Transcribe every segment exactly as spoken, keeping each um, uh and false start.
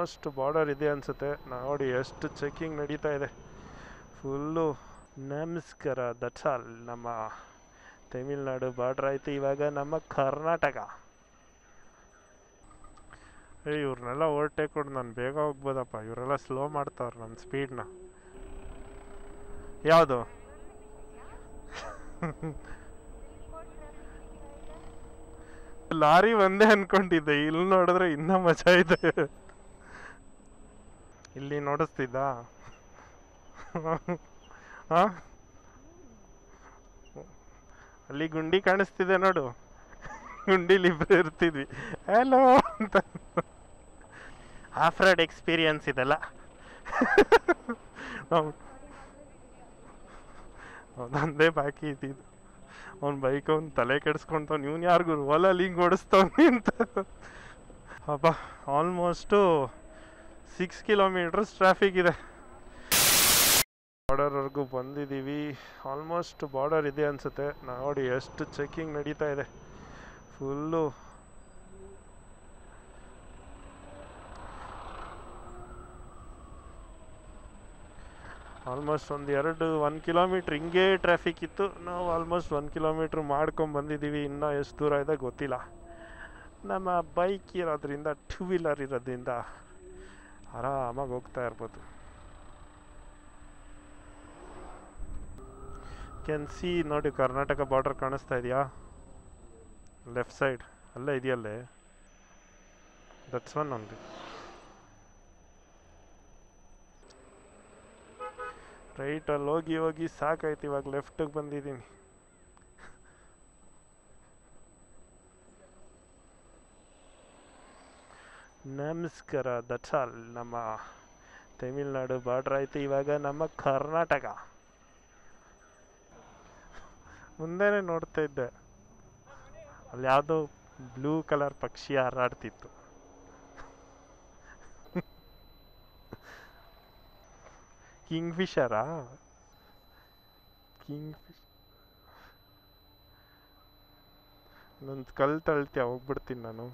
Almost border ಇದೆ ಅನಿಸುತ್ತೆ. ನೋಡಿ ಎಷ್ಟು ಚೆಕಿಂಗ್ ನಡೀತಾ ಇದೆ ಫುಲ್ಲು. ನಮಸ್ಕಾರ. That's all. ನಮ್ಮ ತಮಿಳ್ನಾಡು ಬಾರ್ಡ್ರ್ ಆಯಿತು, ಇವಾಗ ನಮ್ಮ ಕರ್ನಾಟಕ. ಏ ಇವ್ರನ್ನೆಲ್ಲ ಓವರ್ಟೇಕ್ ಕೊಡು, ನಾನು ಬೇಗ ಹೋಗ್ಬೋದಪ್ಪ. ಇವರೆಲ್ಲ ಸ್ಲೋ ಮಾಡ್ತಾವ್ರೆ ನನ್ನ ಸ್ಪೀಡ್ನ. ಯಾವುದು? ಲಾರಿ ಒಂದೇ ಅನ್ಕೊಂಡಿದ್ದೆ, ಇಲ್ಲಿ ನೋಡಿದ್ರೆ ಇನ್ನೂ ಮಜಾ ಇದೆ. ಇಲ್ಲಿ ನೋಡಿಸ್ತಿದ್ದ ಹಾಂ, ಅಲ್ಲಿ ಗುಂಡಿ ಕಾಣಿಸ್ತಿದೆ ನೋಡು, ಗುಂಡಿಲಿ ಇಬ್ಬರು ಇರ್ತಿದ್ವಿ ಹಲೋ ಅಂತ. ಆಫ್ ರೋಡ್ ಎಕ್ಸ್ಪೀರಿಯನ್ಸ್ ಇದೆಲ್ಲ. ಅವನಂದೇ ಬಾಕಿ ಇದ್ದಿದ್ದು. ಅವ್ನ ಬೈಕ್ ಅವ್ನು ತಲೆ ಕೆಡಿಸ್ಕೊಂತವ್ನು, ಇವ್ನು ಯಾರಿಗೂ ಹೊಲಲ್ಲಿ ಹಿಂಗೆ ಓಡಿಸ್ತವ್ನಿ ಅಂತ. ಹಬ್ಬ, ಆಲ್ಮೋಸ್ಟು ಸಿಕ್ಸ್ ಕಿಲೋಮೀಟರ್ಸ್ ಟ್ರಾಫಿಕ್ ಇದೆ. ಬಾರ್ಡರ್ವರೆಗೂ ಬಂದಿದ್ದೀವಿ. ಆಲ್ಮೋಸ್ಟ್ ಬಾರ್ಡರ್ ಇದೆ ಅನಿಸುತ್ತೆ. ನೋಡಿ ಎಷ್ಟು ಚೆಕಿಂಗ್ ನಡೀತಾ ಇದೆ ಫುಲ್ಲು. ಆಲ್ಮೋಸ್ಟ್ ಒಂದು ಎರಡು ಒನ್ ಕಿಲೋಮೀಟ್ರ್ ಹಿಂಗೆ ಟ್ರಾಫಿಕ್ ಇತ್ತು. ನಾವು ಆಲ್ಮೋಸ್ಟ್ ಒನ್ ಕಿಲೋಮೀಟ್ರ್ ಮಾಡ್ಕೊಂಡು ಬಂದಿದ್ದೀವಿ. ಇನ್ನೂ ಎಷ್ಟು ದೂರ ಇದೆ ಗೊತ್ತಿಲ್ಲ. ನಮ್ಮ ಬೈಕ್ ಇರೋದ್ರಿಂದ, ಟೂ ವೀಲರ್ ಇರೋದ್ರಿಂದ ಆರಾಮಾಗಿ ಹೋಗ್ತಾ ಇರ್ಬೋದು. ಕ್ಯಾನ್ ಸಿ ನೋಡಿ, ಕರ್ನಾಟಕ ಬಾರ್ಡರ್ ಕಾಣಿಸ್ತಾ ಇದೆಯಾ? ಲೆಫ್ಟ್ ಸೈಡ್ ಅಲ್ಲೇ ಇದೆಯಲ್ಲೇ, ದಟ್ಸ್ ಒನ್ ಓನ್ಲಿ. ರೈಟಲ್ಲಿ ಹೋಗಿ ಹೋಗಿ ಸಾಕಾಯ್ತು, ಇವಾಗ ಲೆಫ್ಟಿಗೆ ಬಂದಿದ್ದೀನಿ. ನಮಸ್ಕಾರ. That's all. ನಮ್ಮ ತಮಿಳ್ನಾಡು ಬಾರ್ಡ್ರ್ ಆಯಿತು, ಇವಾಗ ನಮ್ಮ ಕರ್ನಾಟಕ. ಮುಂದೆನೇ ನೋಡ್ತಾ ಇದ್ದೆ, ಅಲ್ಲಿ ಯಾವುದೋ ಬ್ಲೂ ಕಲರ್ ಪಕ್ಷಿ ಹಾರಾಡ್ತಿತ್ತು. ಕಿಂಗ್ ಫಿಶರಾ? ಕಿಂಗ್ ಫಿಶ್ ನಂದು ಕಲ್ ತಳ್ತೀಯ, ಹೋಗ್ಬಿಡ್ತೀನಿ ನಾನು.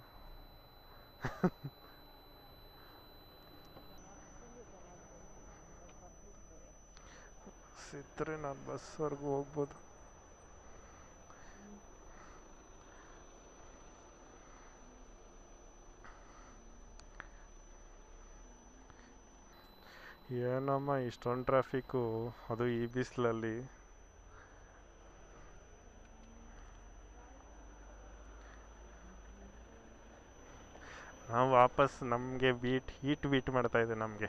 ಸಿಕ್ಕರೆ ನಾನು ಬಸ್ವರೆಗೂ ಹೋಗ್ಬೋದು. ಏನಮ್ಮ ಇಷ್ಟೊಂದು ಟ್ರಾಫಿಕ್ಕು, ಅದು ಈ ಬಿಸಿಲಲ್ಲಿ. ನಾವು ವಾಪಸ್ ನಮಗೆ ಬೀಟ್ ಹೀಟ್ ಬೀಟ್ ಮಾಡ್ತಾ ಇದೆ ನಮಗೆ.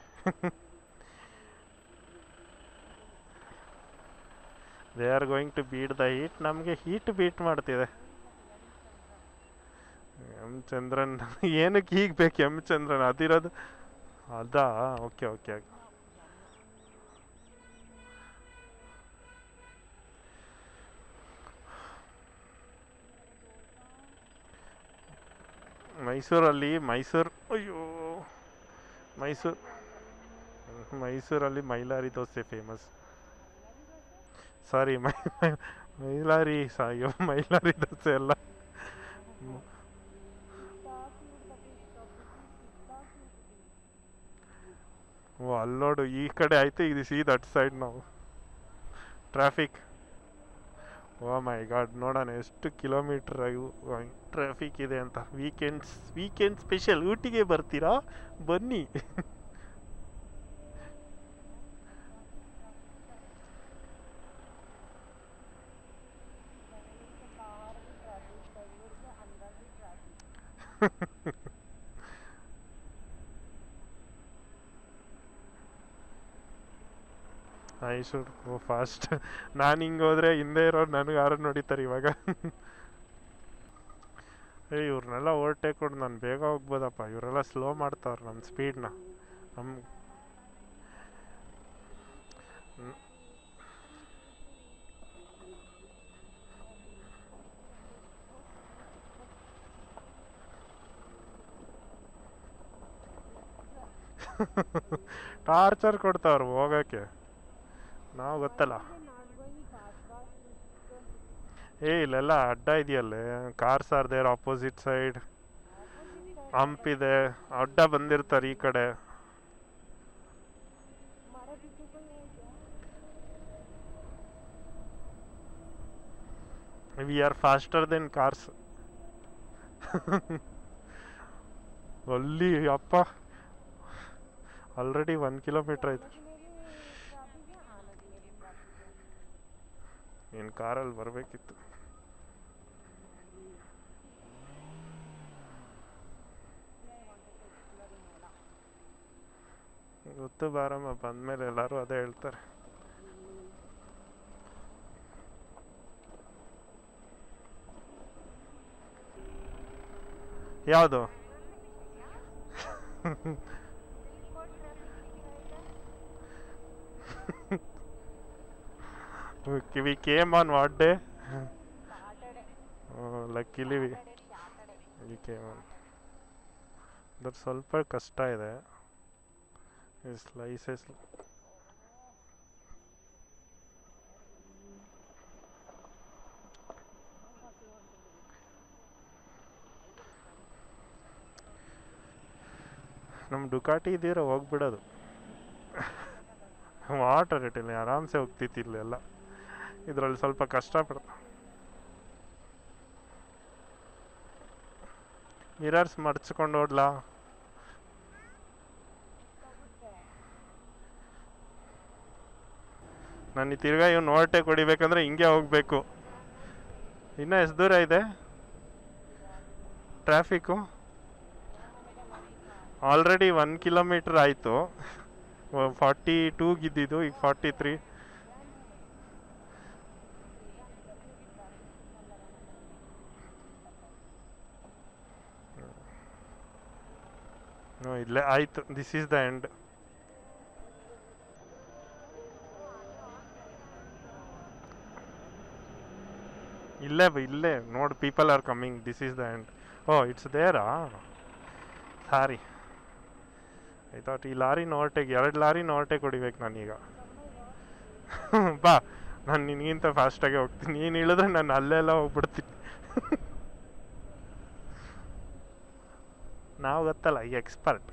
They are going to beat the heat, ನಮಗೆ ಹೀಟ್ ಬೀಟ್ ಮಾಡ್ತಿದೆ. ಎಮ್ ಚಂದ್ರನ್ ಏನಕ್ಕೆ ಹೀಗೆ ಬೇಕು? ಎಮ್ ಚಂದ್ರನ್ ಅದಿರೋದು ಅದಾ? Okay okay. ಮೈಸೂರಲ್ಲಿ ಮೈಸೂರು ಅಯ್ಯೋ ಮೈಸೂರು ಮೈಸೂರಲ್ಲಿ ಮೈಲಾರಿ ದೋಸೆ ಫೇಮಸ್. ಸಾರಿ, ಮೈ ಮೈಲಾರಿ ಸಾಯೋ ಮೈಲಾರಿ ದೋಸೆ ಅಲ್ಲ. ಓ ಅಲ್ಲೋಡು, ಈ ಕಡೆ ಆಯ್ತು, ಇದು ಸೀ ದಟ್ ಸೈಡ್ ನಾವು ಟ್ರಾಫಿಕ್. ಓ ಮೈ ಗಾಡ್, ನೋಡೋಣ ಎಷ್ಟು ಕಿಲೋಮೀಟ್ರ್ ಟ್ರಾಫಿಕ್ ಇದೆ ಅಂತ. Weekends weekend special. ಊಟಿಗೆ ಬರ್ತೀರಾ? ಬನ್ನಿ. I should go fast. ನಾನು ಹಿಂಗೆ ಹೋದ್ರೆ ಹಿಂದೆ ಇರೋರು ನನಗೆ ಯಾರು ನೋಡಿತಾರೆ ಇವಾಗ. ಏ ಇವ್ರನ್ನೆಲ್ಲ ಓವರ್ಟೇಕ್ ಕೊಡು, ನಾನು ಬೇಗ ಹೋಗ್ಬೋದಪ್ಪ. ಇವರೆಲ್ಲ ಸ್ಲೋ ಮಾಡ್ತಾವ್ರೆ ನನ್ನ ಸ್ಪೀಡ್ನ. ನಮ್ಮ ಟಾರ್ಚರ್ ಕೊಡ್ತಾವ್ರು ಹೋಗೋಕ್ಕೆ. ನಾವು ಗೊತ್ತಲ್ಲ. ಏ ಇಲ್ಲೆಲ್ಲ ಅಡ್ಡ ಇದೆಯಲ್ಲೇ, cars are there opposite side. Hump ಇದೆ, ಅಡ್ಡ ಬಂದಿರ್ತಾರೆ ಈ ಕಡೆ. We are faster then cars. ಅಲ್ಲಿ ಅಪ್ಪ ಆಲ್ರೆಡಿ ಒನ್ ಕಿಲೋಮೀಟರ್ ಆಯ್ತು. ಏನು ಕಾರಲ್ಲಿ ಬರಬೇಕಿತ್ತು. ಗೊತ್ತು ಬಾರಮ್ಮ, ಬಂದ್ಮೇಲೆ ಎಲ್ಲರೂ ಅದೇ ಹೇಳ್ತಾರೆ. ಯಾವುದು? We came on what day? Luckily we we came on. ಅದ್ರ ಸ್ವಲ್ಪ ಕಷ್ಟ ಇದೆ ಈ ಸ್ಲೈಸಸ್. ನಮ್ಮ ಡುಕಾಟಿ ಇದ್ದೀರ ಹೋಗ್ಬಿಡೋದು. ವಾಟರ್ ರೇಟಿಲ್ಲ, ಆರಾಮ್ಸೆ ಹೋಗ್ತಿತ್ತು ಎಲ್ಲ. ಇದರಲ್ಲಿ ಸ್ವಲ್ಪ ಕಷ್ಟಪಡ್ತ. ಮಿರರ್ಸ್ ಮಡ್ಚ್ಕೊಂಡು ಹೋಡ್ಲಾ? ನಾನು ತಿರ್ಗಾ ಇವ್ನು ಓವರ್ಟೇಕ್ ಹೊಡಿಬೇಕಂದ್ರೆ ಹಿಂಗೆ ಹೋಗ್ಬೇಕು. ಇನ್ನೂ ಎಷ್ಟು ದೂರ ಇದೆ ಟ್ರಾಫಿಕ್ಕು? ಆಲ್ರೆಡಿ ಒನ್ ಕಿಲೋಮೀಟ್ರ್ ಆಯಿತು. ಫಾರ್ಟಿ ಟೂಗಿದ್ದಿದ್ದು ಈಗ ಫಾರ್ಟಿ ತ್ರೀ. ಹ್ಞೂ ಇಲ್ಲೇ ಆಯಿತು. This is the end. ಇಲ್ಲೇ ಇಲ್ಲೇ ನೋಡಿ, people are coming. This is the end. Oh it's ದೇರಾ? ಸಾರಿ, ಐ ಥಾಟ್ ಈ ಲಾರಿನ ಓವರ್ಟೇಕ್, ಎರಡು ಲಾರಿನ ಓವರ್ಟೇಕ್ ಹೊಡಿಬೇಕು ನಾನೀಗ. ಬಾ, ನಾನು ನಿನಗಿಂತ ಫಾಸ್ಟಾಗೆ ಹೋಗ್ತೀನಿ. ನೀನು ಇಳಿದ್ರೆ ನಾನು ಅಲ್ಲೆಲ್ಲ ಹೋಗ್ಬಿಡ್ತೀನಿ. ನಾವು ಗೊತ್ತಲ್ಲ ಈ ಎಕ್ಸ್ಪರ್ಟ್.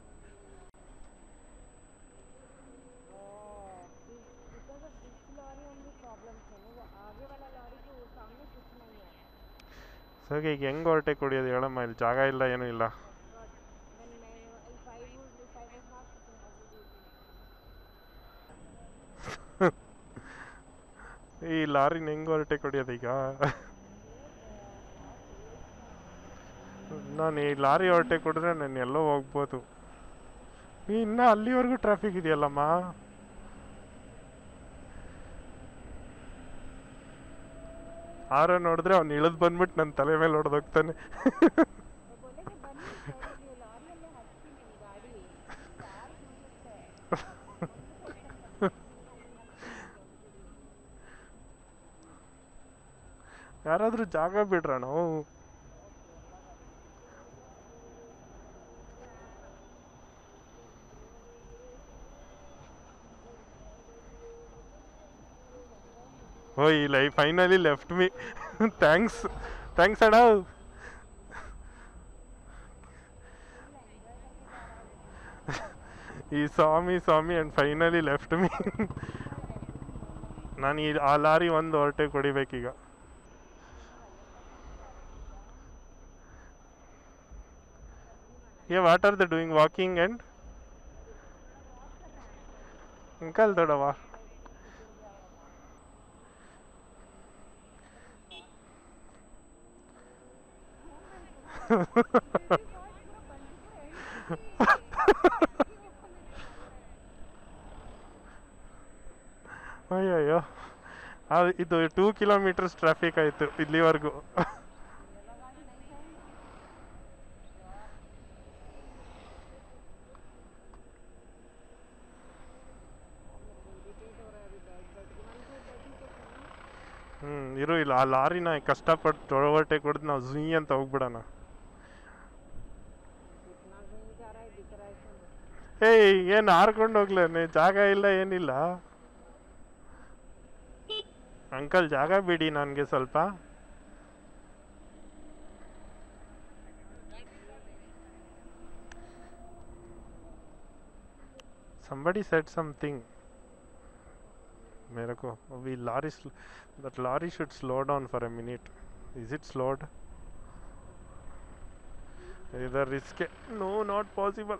ಸೊ ಈಗ ಹೆಂಗೆ ಓವರ್ಟೇಕ್ ಹೊಡಿಯೋದು ಹೇಳಮ್ಮ? ಇಲ್ಲಿ ಜಾಗ ಇಲ್ಲ, ಏನೂ ಇಲ್ಲ. ಈ ಲಾರಿನ ಹೆಂಗೆ ಓವರ್ಟೇಕ್ ಹೊಡಿಯೋದು ಈಗ? ನಾನು ಈ ಲಾರಿ ಓವರ್ಟೇಕ್ ಹೊಡಿದ್ರೆ ನಾನು ಎಲ್ಲೋ ಹೋಗ್ಬೋದು. ಇನ್ನೂ ಅಲ್ಲಿವರೆಗೂ ಟ್ರಾಫಿಕ್ ಇದೆಯಲ್ಲಮ್ಮ. ಆರ ನೋಡಿದ್ರೆ ಅವ್ನು ಇಳಿದು ಬಂದ್ಬಿಟ್ಟು ನನ್ನ ತಲೆ ಮೇಲೆ ಹೊಡೆದೋಗ್ತಾನೆ. ಯಾರಾದ್ರೂ ಜಾಗ ಬಿಡ್ರ ನಾವು. ಓ ಈ ಲೈ finally left me. Thanks thanks ಅಣ್ಣ. ಈ ಸ್ವಾಮಿ ಸ್ವಾಮಿ ಆ್ಯಂಡ್ ಫೈನಲಿ ಲೆಫ್ಟ್ ಮೀ. ನಾನು ಈ ಆ ಲಾರಿ ಒಂದು ಓವರ್ಟೇಕ್ ಹೊಡಿಬೇಕೀಗ. Yeah, what are they doing? Walking and uncle थोड़ा वाह. ಅಯ್ಯಯ್ಯೋ, ಇದು ಟೂ ಕಿಲೋಮೀಟರ್ಸ್ ಟ್ರಾಫಿಕ್ ಆಯಿತು ಇಲ್ಲಿವರೆಗೂ. ಹ್ಞೂ ಇರು, ಇಲ್ಲ ಆ ಲಾರಿನ ಕಷ್ಟಪಟ್ಟು ಓವರ್ಟೇಕ್ ಹೊಡೆದು ನಾವು ಝುಯ್ ಅಂತ ಹೋಗ್ಬಿಡೋಣ. ಏಯ್ ಏನು ಹಾರ್ಕೊಂಡು ಹೋಗ್ಲೇನೆ, ಜಾಗ ಇಲ್ಲ ಏನಿಲ್ಲ. ಅಂಕಲ್ ಜಾಗ ಬಿಡಿ ನನಗೆ ಸ್ವಲ್ಪ. somebody said something मेरे को अभी lorry sl- that lorry should slow down for a minute. Is it slowed? Either risk no, not possible.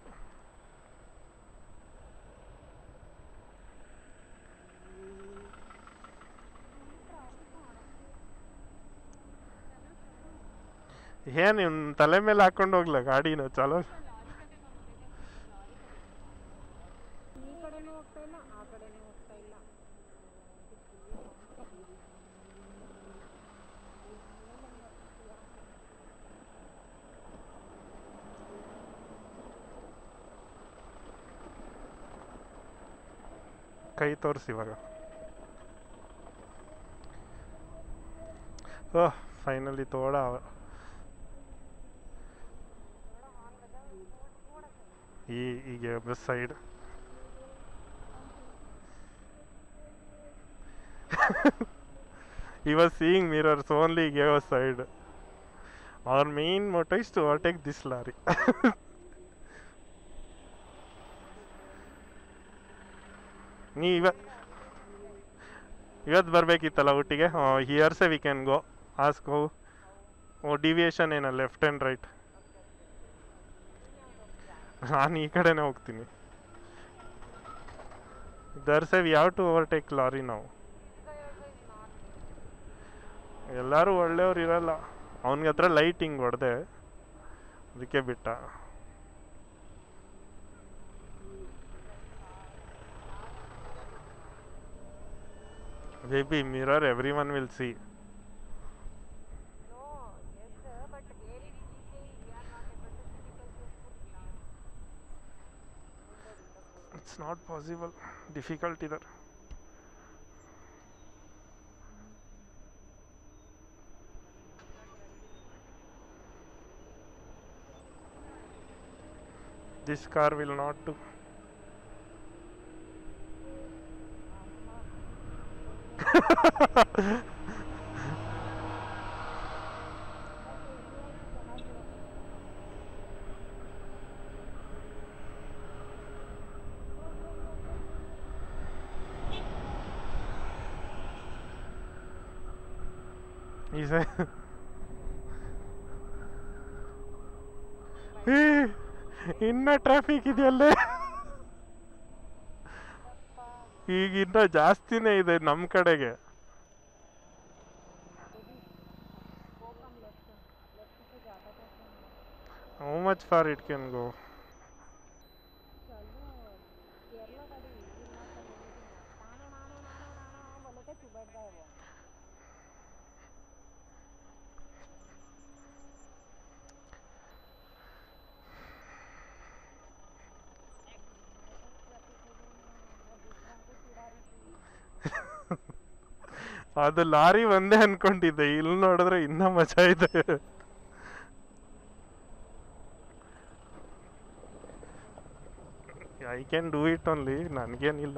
ಏನ್ ಇವ್ನ್ ತಲೆ ಮೇಲೆ ಹಾಕೊಂಡು ಹೋಗ್ಲ ಗಾಡಿನ ಚಲೋ ಈ ಕಡೆನೂ ಹೋಗ್ತಾ ಇಲ್ಲ ಆ ಕಡೆನೂ ಹೋಗ್ತಾ ಇಲ್ಲ. ಕೈ ತೋರಿಸಿ ಇವಾಗ. ಓಹ್ ಫೈನಲಿ ತೋಡ ಈ ಈಗ bus side he was seeing mirrors only, he gave a side. Our main motto is to overtake this lorry. ನೀ ಇವ ಇವತ್ತು ಬರಬೇಕಿತ್ತಲ್ಲ ಒಟ್ಟಿಗೆ ಹಿಯರ್ಸೆ ವಿ ಕ್ಯಾನ್ ಗೋ ಆಸ್ಕ್ ಹೋ ಓ ಡಿವಿಯೇಷನ್ ಏನ ಲೆಫ್ಟ್ ಆ್ಯಂಡ್ ರೈಟ್. ನಾನು ಈ ಕಡೆನೇ ಹೋಗ್ತೀನಿ. ದರ್ಸೆ we have to overtake lorry ನಾವು. ಎಲ್ಲರೂ ಒಳ್ಳೆಯವ್ರು ಇರಲ್ಲ. ಅವನಿಗೆ ಹತ್ರ ಲೈಟ್ ಹಿಂಗೆ ಹೊಡೆದೆ ಅದಕ್ಕೆ ಬಿಟ್ಟ. Maybe mirror everyone will see. No, yes, sir, but where is he saying we are not able to see because you put glass? It's not possible. Difficult either. This car will not do. He said, ಇನ್ನ traffic ಇದೆಯಲ್ಲೇ. ಈಗ ಇನ್ನ ಜಾಸ್ತಿನೇ ಇದೆ ನಮ್ಮ ಕಡೆಗೆ. How much far it can go? ಅದು lorry ಒಂದೇ ಅನ್ಕೊಂಡಿದ್ದೆ, ಇಲ್ಲಿ ನೋಡಿದ್ರೆ ಇನ್ನ ಮಜಾ ಇದೆ. I can do it only, ನನಗೇನಿಲ್ಲ.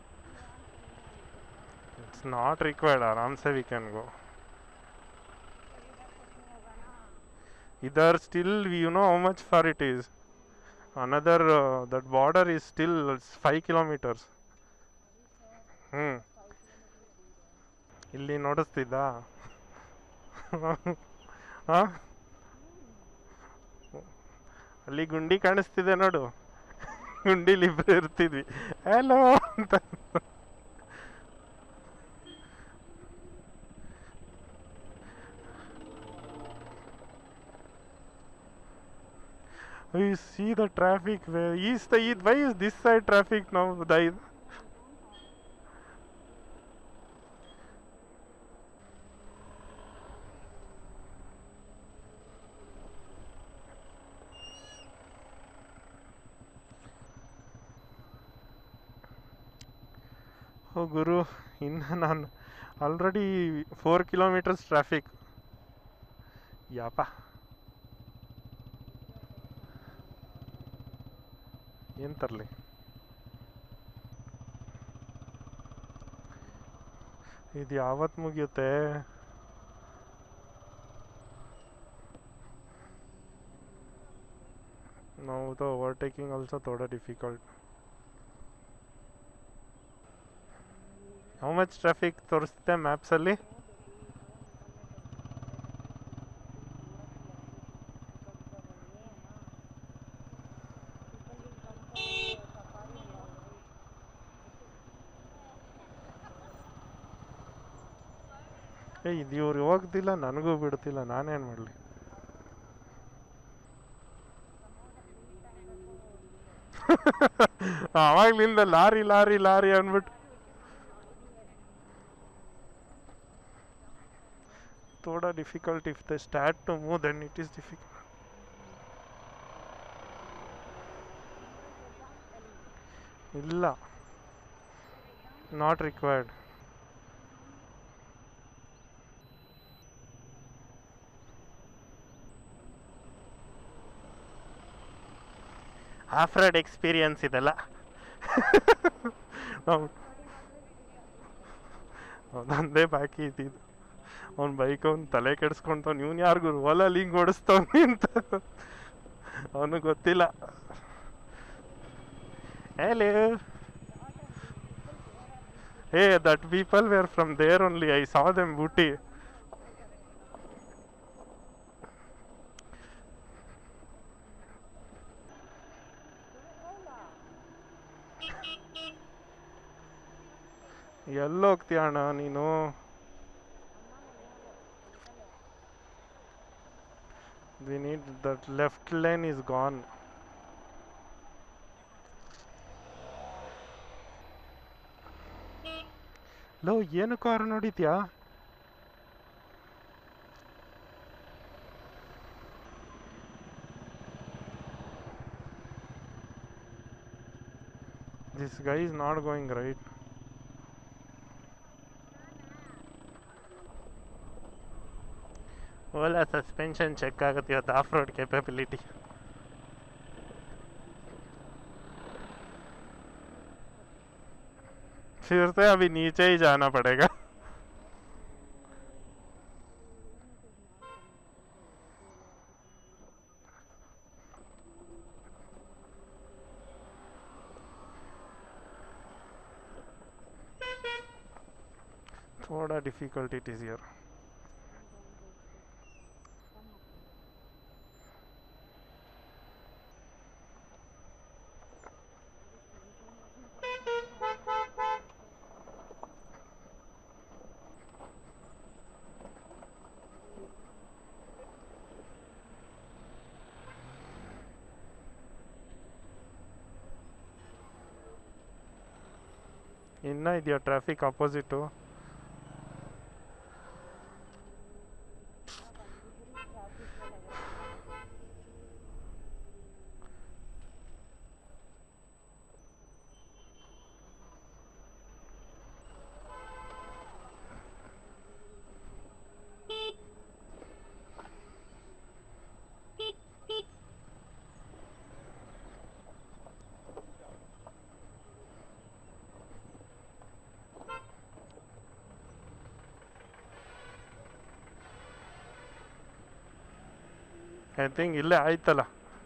ಇಟ್ಸ್ ನಾಟ್ ರಿಕ್ವೈರ್ಡ್, ಆರಾಮ್ಸೆ ವಿ ಕ್ಯಾನ್ ಗೋ. ಇದರ್ still you know how much far it is. Another that border is still five kilometres. ಹ್ಞೂ ಇಲ್ಲಿ ನೋಡಿಸ್ತಿದ್ದ. ಹಾಂ ಅಲ್ಲಿ ಗುಂಡಿ ಕಾಣಿಸ್ತಿದೆ ನೋಡು, ಗುಂಡಿಲಿ ಇಬ್ಬರು ಇರ್ತಿದ್ವಿ ಹಲೋ ಅಂತ. You see the traffic where is the why is this side traffic now? The oh Guru, ಇನ್ನು ನಾನು ಆಲ್ರೆಡಿ ಫೋರ್ ಕಿಲೋಮೀಟರ್ಸ್ ಟ್ರಾಫಿಕ್. ಯಾಪ ಏನು ತರಲಿ? ಇದು ಯಾವತ್ತು ಮುಗಿಯುತ್ತೆ? ನಾವು ದ ಓವರ್ಟೇಕಿಂಗ್ ಆಲ್ಸೋ ಥೋड़ा ಡಿಫಿಕಲ್ಟ್. ಹೌ ಮಚ್ ಟ್ರಾಫಿಕ್ ತೋರಿಸುತ್ತೆ ಮ್ಯಾಪ್ಸಲ್ಲಿ? ಏ ಇದು ಇವ್ರು ಹೋಗ್ದಿಲ್ಲ, ನನಗೂ ಬಿಡ್ತಿಲ್ಲ, ನಾನೇನು ಮಾಡಲಿ? ಅವಾಗ್ಲಿಂದ ಲಾರಿ ಲಾರಿ ಲಾರಿ ಅಂದ್ಬಿಟ್ಟು ಥೋಡಾ difficult. If the start to move then it is difficult. ಇಲ್ಲ, not required. Off road experience ಇದೆಲ್ಲ. ಅವನಂದೇ ಬಾಕಿ ಇದ್ದಿದ್ದು. ಅವ್ನ ಬೈಕ್ ಅವ್ನು ತಲೆ ಕೆಡಿಸ್ಕೊಂತವ್ನು, ಇವ್ನು ಯಾರಿಗೂ ಹೊಲಲ್ಲಿ ಹಿಂಗೆ ಓಡಿಸ್ತವ್ನಿ ಅಂತ ಅವನಿಗೆ ಗೊತ್ತಿಲ್ಲ. ಹೇಳಿ ಏ that people were from there only, I saw them ಬೂಟಿ. ಎಲ್ಲೋಗ್ತೀಯ ಅಣ್ಣ ನೀನು? We need that left lane is gone. ಲೋ ಏನು ಕಾರು ನೋಡಿದ್ಯಾ? This guy is not going right. Ola suspension check ಆಗುತ್ತೆ ಇವತ್ತು, ಆಫ್ ರೋಡ್ ಕೆಪಬಿಲಿಟಿ. फिर से अभी नीचे ही जाना पड़ेगा. थोड़ा डिफिकल्ट इट इज हियर. ಇನ್ನ ಇದೆಯಾ ಟ್ರಾಫಿಕ್ ಆಪೋಸಿಟು? ಐ ಥಿಂಕ್ ಇಲ್ಲೇ ಆಯ್ತಲ್ಲ,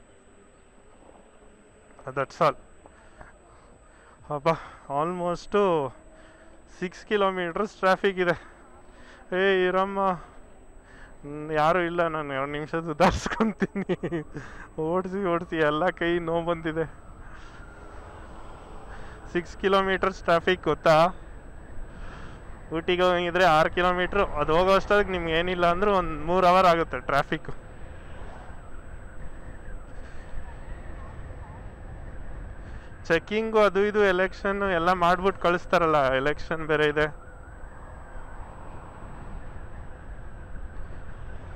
ದಟ್ಸ್ ಆಲ್. ಅಬ್ಬಾ, ಆಲ್ಮೋಸ್ಟು ಸಿಕ್ಸ್ ಕಿಲೋಮೀಟರ್ಸ್ ಟ್ರಾಫಿಕ್ ಇದೆ. ಏ ಇರಮ್ಮ, ಯಾರೂ ಇಲ್ಲ, ನಾನು ಎರಡು ನಿಮಿಷ ಸುಧಾರಿಸ್ಕೊತೀನಿ. ಓಡಿಸಿ ಓಡಿಸಿ ಎಲ್ಲ ಕೈ ನೋವು ಬಂದಿದೆ. ಸಿಕ್ಸ್ ಕಿಲೋಮೀಟರ್ಸ್ ಟ್ರಾಫಿಕ್ ಗೊತ್ತಾ? ಊಟಿಗೆ ಹೋಗಿದ್ರೆ ಆರು ಕಿಲೋಮೀಟ್ರು, ಅದು ಹೋಗೋ ಅಷ್ಟೊತ್ತಿಗೆ ನಿಮ್ಗೆ ಏನಿಲ್ಲ ಅಂದರೂ ಒಂದು ಮೂರು ಅವರ್ ಆಗುತ್ತೆ ಟ್ರಾಫಿಕ್. ಚೆಕ್ಕಿಂಗು ಅದು ಇದು ಎಲೆಕ್ಷನ್ ಎಲ್ಲ ಮಾಡ್ಬಿಟ್ಟು ಕಳಿಸ್ತಾರಲ್ಲ, ಎಲೆಕ್ಷನ್ ಬೇರೆ ಇದೆ.